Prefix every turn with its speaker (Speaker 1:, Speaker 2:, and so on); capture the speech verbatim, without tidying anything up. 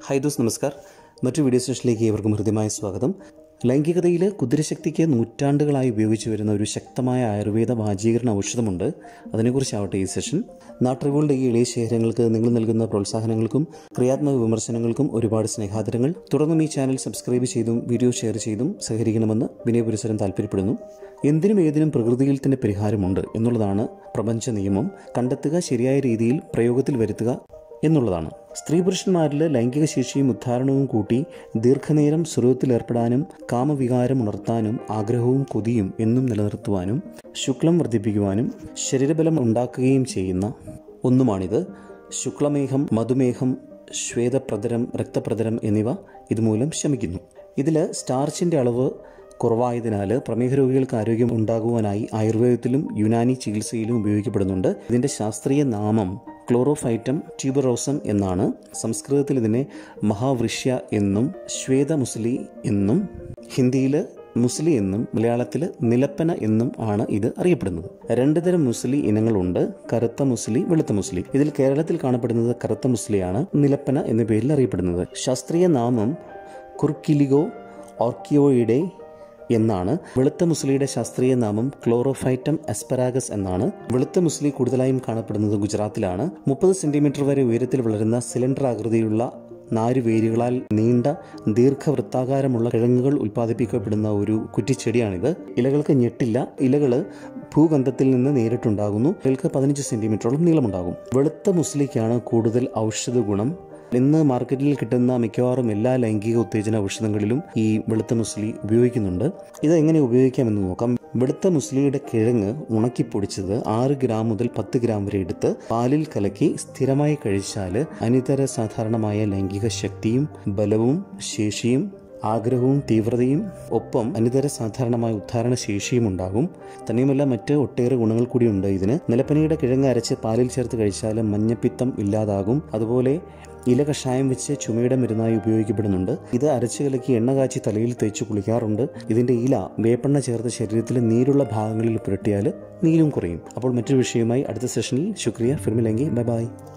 Speaker 1: Hi those നമസ്കാർ. മറ്റു video സെഷനിലേക്ക് ഏവർക്കും ഹൃദ്യമായ സ്വാഗതം. ലൈംഗികതയിൽ കുതിരശക്തിക്ക് നൂറ്റാണ്ടുകളായി ഉപയോഗിച്ചു വരുന്ന ഒരു ശക്തമായ ആയുർവേദ വാചീകരണ ഔഷധമുണ്ട്. അതിനെക്കുറിച്ചാവട്ടെ ഈ സെഷൻ. നാട്ടറിവുകളുടെ ഈ എളിയ ശേഖരങ്ങൾക്ക് നിങ്ങൾ നൽകുന്ന പ്രോത്സാഹനങ്ങൾക്കും ക്രിയാത്മക വിമർശനങ്ങൾക്കും ഒരുപാട് സ്നേഹാദരങ്ങൾ. തുടർന്നും ഈ ചാനൽ സബ്സ്ക്രൈബ് ചെയ്തും വീഡിയോ ഷെയർ ചെയ്തും സഹകരിക്കണമെന്ന് വിനയപുരസരം താല്പര്യപ്പെടുന്നു. എന്തിനും ഏതിനും പ്രകൃതിയിൽ തന്നെ പരിഹാരമുണ്ട് എന്നുള്ളതാണ് പ്രപഞ്ച നിയമം. കണ്ടെത്തുക, ശരിയായ രീതിയിൽ പ്രയോഗത്തിൽ വരുത്തുക എന്നുള്ളതാണ്. സ്ത്രീ പുരുഷന്മാരിൽ ലൈംഗിക ശേഷിയും ഉദ്ധാരണവും കൂട്ടി ദീർഘനേരം സുരത്തിലേർപ്പെടാനും കാമവികാരം ഉണർത്താനും ആഗ്രഹവും കൊതിയും എന്നും നിലനിർത്തുവാനും ശുക്ലം വർദ്ധിപ്പിക്കുവാനും ശരീരബലം ഉണ്ടാക്കുകയും ചെയ്യുന്ന ഒന്നുമാണിത്. ശുക്ലമേഹം, മധുമേഹം, ശ്വേതപ്രതരം, രക്തപ്രതരം എന്നിവ ഇതുമൂലം ശമിക്കുന്നു. ഇതിൽ സ്റ്റാർച്ചിൻ്റെ അളവ് കുറവായതിനാൽ പ്രമേഹ രോഗികൾക്ക് ആരോഗ്യം ഉണ്ടാകുവാനായി ആയുർവേദത്തിലും യുനാനി ചികിത്സയിലും ഉപയോഗിക്കപ്പെടുന്നുണ്ട്. ഇതിൻ്റെ ശാസ്ത്രീയ നാമം ക്ലോറോഫൈറ്റം ട്യൂബറോസം എന്നാണ്. സംസ്കൃതത്തിൽ ഇതിനെ മഹാവൃഷ്യ എന്നും ശ്വേതമുസ്ലി എന്നും ഹിന്ദിയിൽ മുസ്ലി എന്നും മലയാളത്തിൽ നിലപ്പന എന്നും ആണ് ഇത് അറിയപ്പെടുന്നത്. രണ്ട് തരം മുസ്ലി ഇനങ്ങളുണ്ട്: കറുത്ത മുസ്ലി, വെളുത്ത മുസ്ലി. ഇതിൽ കേരളത്തിൽ കാണപ്പെടുന്നത് കറുത്ത മുസ്ലിയാണ് നിലപ്പന എന്ന പേരിൽ അറിയപ്പെടുന്നത്. ശാസ്ത്രീയ നാമം കുർക്കിലിഗോ ഓർക്കിയോയിഡെ എന്നാണ്. വെളുത്ത മുസ്ലിയുടെ ശാസ്ത്രീയ നാമം ക്ലോറോഫൈറ്റം അസ്പരാഗസ് എന്നാണ്. വെളുത്ത മുസ്ലി കൂടുതലായും കാണപ്പെടുന്നത് ഗുജറാത്തിലാണ്. മുപ്പത് സെന്റിമീറ്റർ വരെ ഉയരത്തിൽ വളരുന്ന സിലിണ്ടർ ആകൃതിയിലുള്ള നാരുവേരുകളാൽ നീണ്ട ദീർഘവൃത്താകാരമുള്ള കിഴങ്ങുകൾ ഉൽപ്പാദിപ്പിക്കപ്പെടുന്ന ഒരു കുറ്റിച്ചെടിയാണിത്. ഇലകൾക്ക് ഞെട്ടില്ല. ഇലകൾ ഭൂഗന്ധത്തിൽ നിന്ന് നേരിട്ടുണ്ടാകുന്നു. ഇലകൾക്ക് പതിനഞ്ച് സെന്റിമീറ്ററോളം നീളമുണ്ടാകും. വെളുത്ത മുസ്ലിക്കാണ് കൂടുതൽ ഔഷധ ഗുണം. ഇന്ന് മാർക്കറ്റിൽ കിട്ടുന്ന മിക്കവാറും എല്ലാ ലൈംഗിക ഉത്തേജന ഔഷധങ്ങളിലും ഈ വെളുത്ത മുസ്ലി ഉപയോഗിക്കുന്നുണ്ട്. ഇത് എങ്ങനെ ഉപയോഗിക്കാമെന്ന് നോക്കാം. വെളുത്ത മുസ്ലിയുടെ കിഴങ്ങ് ഉണക്കിപ്പൊടിച്ചത് ആറ് ഗ്രാം മുതൽ പത്ത് ഗ്രാം വരെ എടുത്ത് പാലിൽ കലക്കി സ്ഥിരമായി കഴിച്ചാൽ അനിതര സാധാരണമായ ലൈംഗിക ശക്തിയും ബലവും ശേഷിയും ആഗ്രഹവും തീവ്രതയും ഒപ്പം അനിതര സാധാരണമായ ഉദ്ധാരണ ശേഷിയും ഉണ്ടാകും. തന്നെയുമല്ല മറ്റ് ഒട്ടേറെ ഗുണങ്ങൾ കൂടിയുണ്ട് ഇതിന്. നിലപ്പനയുടെ കിഴങ്ങ് അരച്ച് പാലിൽ ചേർത്ത് കഴിച്ചാൽ മഞ്ഞപ്പിത്തം ഇല്ലാതാകും. അതുപോലെ ഇല കഷായം വെച്ച് ചുമയുടെ മരുന്നായി ഉപയോഗിക്കപ്പെടുന്നുണ്ട്. ഇത് അരച്ചു കലക്കി എണ്ണ കാച്ചി തലയിൽ തേച്ച് കുളിക്കാറുണ്ട്. ഇതിൻ്റെ ഇല വേപ്പെണ്ണ ചേർത്ത് ശരീരത്തിലെ നീരുള്ള ഭാഗങ്ങളിൽ പുരട്ടിയാൽ നീരും കുറയും. അപ്പോൾ മറ്റൊരു വിഷയവുമായി അടുത്ത സെഷനിൽ. ശുക്രിയ. ഫിർമിലെങ്കി. Bye by.